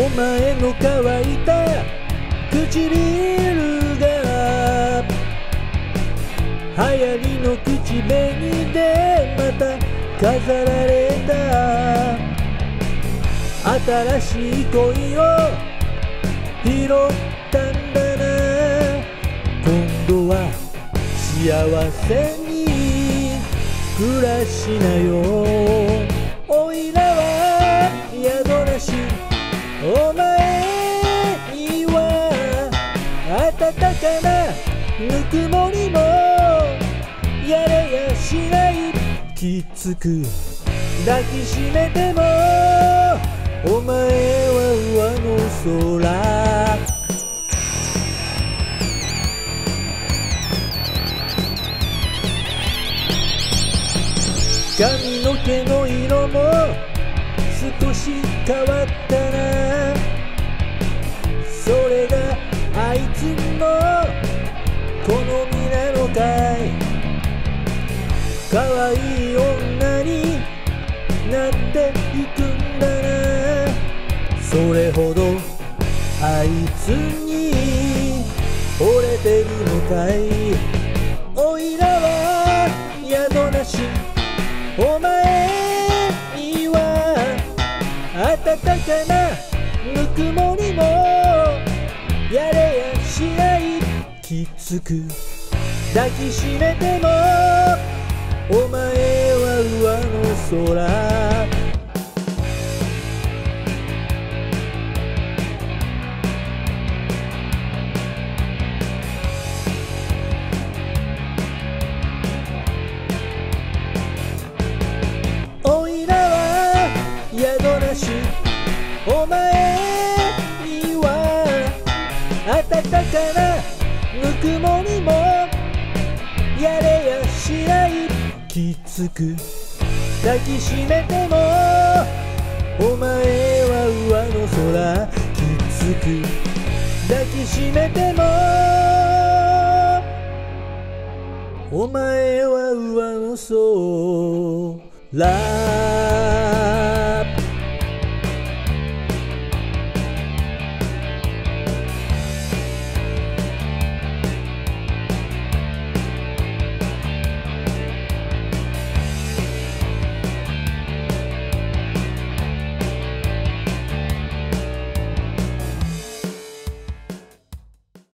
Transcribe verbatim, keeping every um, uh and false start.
お前の乾いた唇が流行りの口紅でまた飾られた新しい恋を拾ったんだな。今度は幸せに暮らしなよ。おいらは宿なしお前には暖かなぬくもりもやれやしない。きつく抱きしめてもお前は上の空。髪の毛の色も少し変わったな。それがあいつの好みなのかい。可愛い女になっていくんだな。それほどあいつに惚れてるのかい。おいらは宿なしお前には暖かなぬくもりもやれやしない。きつく抱きしめてもお前は上の空。おいらは宿なしお前には暖かなぬくもりもやれやしない。きつく抱きしめてもお前は上の空。きつく抱きしめてもお前は上の空。